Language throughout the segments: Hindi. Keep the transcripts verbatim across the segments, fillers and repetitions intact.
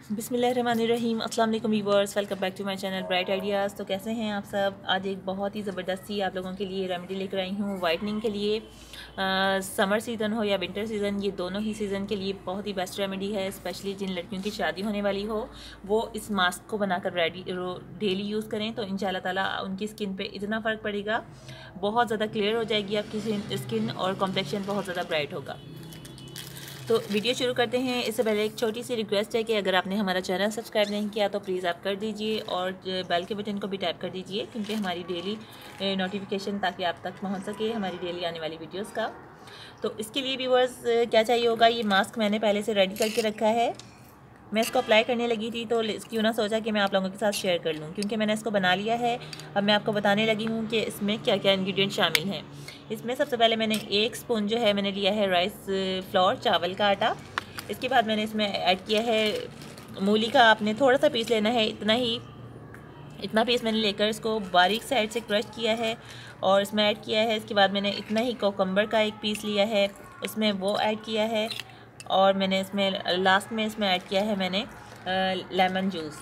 बिस्मिल्लाहिर्रहमानिर्रहीम। अस्सलाम वालेकुम viewers, welcome back to my channel Bright Ideas. तो कैसे हैं आप सब? आज एक बहुत ही ज़बरदस्त सी आप लोगों के लिए रेमेडी लेकर आई हूँ वाइटनिंग के लिए। आ, समर सीज़न हो या विंटर सीज़न, ये दोनों ही सीज़न के लिए बहुत ही बेस्ट रेमेडी है। स्पेशली जिन लड़कियों की शादी होने वाली हो वो इस मास्क को बनाकर रेडी डेली यूज़ करें तो इंशाल्लाह ताला उनकी स्किन पे इतना फ़र्क पड़ेगा, बहुत ज़्यादा क्लियर हो जाएगी आपकी स्किन और कॉम्प्लेक्शन बहुत ज़्यादा ब्राइट होगा। तो वीडियो शुरू करते हैं। इससे पहले एक छोटी सी रिक्वेस्ट है कि अगर आपने हमारा चैनल सब्सक्राइब नहीं किया तो प्लीज़ आप कर दीजिए और बेल के बटन को भी टैप कर दीजिए, क्योंकि हमारी डेली नोटिफिकेशन ताकि आप तक पहुंच सके हमारी डेली आने वाली वीडियोस का। तो इसके लिए व्यूअर्स क्या चाहिए होगा, ये मास्क मैंने पहले से रेडी करके रखा है। मैं इसको अप्लाई करने लगी थी तो क्यों ना सोचा कि मैं आप लोगों के साथ शेयर कर लूँ, क्योंकि मैंने इसको बना लिया है। अब मैं आपको बताने लगी हूँ कि इसमें क्या क्या इंग्रेडिएंट शामिल हैं। इसमें सबसे पहले मैंने एक स्पून जो है मैंने लिया है राइस फ्लोर, चावल का आटा। इसके बाद मैंने इसमें ऐड किया है मूली का, आपने थोड़ा सा पीस लेना है, इतना ही इतना पीस मैंने लेकर इसको बारीक साइड से क्रश किया है और इसमें ऐड किया है। इसके बाद मैंने इतना ही कोकम्बर का एक पीस लिया है, इसमें वो ऐड किया है। और मैंने इसमें लास्ट में इसमें ऐड किया है मैंने लेमन जूस।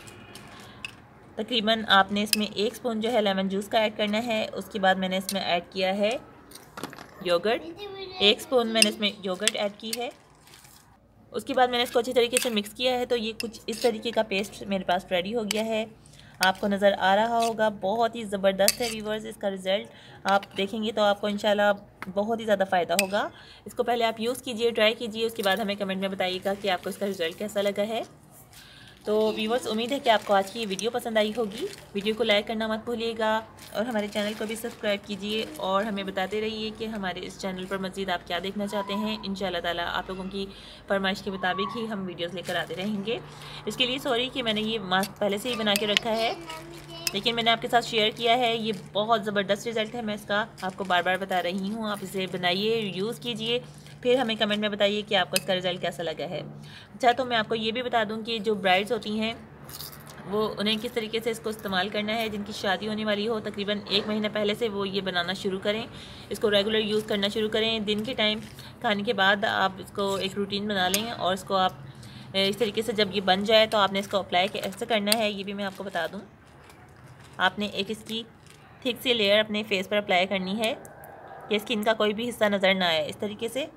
तकरीबन आपने इसमें एक स्पून जो है लेमन जूस का ऐड करना है। उसके बाद मैंने इसमें ऐड किया है योगर्ट, एक स्पून मैंने इसमें योगर्ट ऐड की है। उसके बाद मैंने इसको अच्छी तरीके से मिक्स किया है। तो ये कुछ इस तरीके का पेस्ट मेरे पास रेडी हो गया है, आपको नज़र आ रहा होगा। बहुत ही ज़बरदस्त है व्यूअर्स, इसका रिज़ल्ट आप देखेंगे तो आपको इंशाल्लाह बहुत ही ज़्यादा फ़ायदा होगा। इसको पहले आप यूज़ कीजिए, ट्राई कीजिए, उसके बाद हमें कमेंट में बताइएगा कि आपको इसका रिज़ल्ट कैसा लगा है। तो व्यूअर्स, उम्मीद है कि आपको आज की ये वीडियो पसंद आई होगी। वीडियो को लाइक करना मत भूलिएगा और हमारे चैनल को भी सब्सक्राइब कीजिए और हमें बताते रहिए कि हमारे इस चैनल पर मज़ीद आप क्या देखना चाहते हैं। इंशाल्लाह ताला आप लोगों की फरमाइश के मुताबिक ही हम वीडियोस लेकर आते रहेंगे। इसके लिए सॉरी कि मैंने ये मास्क पहले से ही बना के रखा है, लेकिन मैंने आपके साथ शेयर किया है। ये बहुत ज़बरदस्त रिज़ल्ट है, मैं इसका आपको बार बार बता रही हूँ। आप इसे बनाइए, यूज़ कीजिए, फिर हमें कमेंट में बताइए कि आपको इसका रिज़ल्ट कैसा लगा है। अच्छा, तो मैं आपको ये भी बता दूं कि जो ब्राइड्स होती हैं वो उन्हें किस तरीके से इसको इस्तेमाल करना है। जिनकी शादी होने वाली हो तकरीबन एक महीना पहले से वो ये बनाना शुरू करें, इसको रेगुलर यूज़ करना शुरू करें। दिन के टाइम खाने के बाद आप इसको एक रूटीन बना लें और इसको आप इस तरीके से जब ये बन जाए तो आपने इसको अप्लाई कैसे करना है ये भी मैं आपको बता दूँ। आपने एक इसकी थिक सी लेयर अपने फेस पर अप्लाई करनी है कि स्किन का कोई भी हिस्सा नज़र ना आए, इस तरीके से।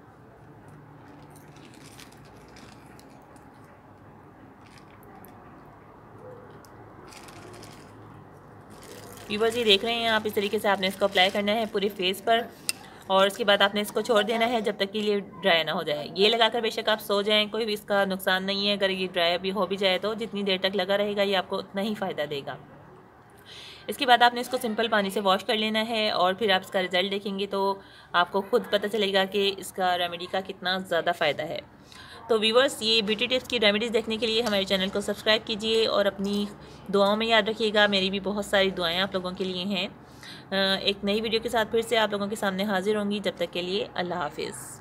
व्यूअर्स, ये देख रहे हैं आप, इस तरीके से आपने इसको अप्लाई करना है पूरे फेस पर और उसके बाद आपने इसको छोड़ देना है जब तक कि ये ड्राई ना हो जाए। ये लगाकर बेशक आप सो जाएं, कोई भी इसका नुकसान नहीं है। अगर ये ड्राई भी हो भी जाए तो जितनी देर तक लगा रहेगा ये आपको उतना ही फ़ायदा देगा। इसके बाद आपने इसको सिंपल पानी से वॉश कर लेना है और फिर आप इसका रिज़ल्ट देखेंगे तो आपको खुद पता चलेगा कि इसका रेमेडी का कितना ज़्यादा फ़ायदा है। तो व्यूअर्स, ये ब्यूटी टिप्स की रेमेडीज़ देखने के लिए हमारे चैनल को सब्सक्राइब कीजिए और अपनी दुआओं में याद रखिएगा। मेरी भी बहुत सारी दुआएं आप लोगों के लिए हैं। एक नई वीडियो के साथ फिर से आप लोगों के सामने हाजिर होंगी। जब तक के लिए अल्लाह हाफिज़।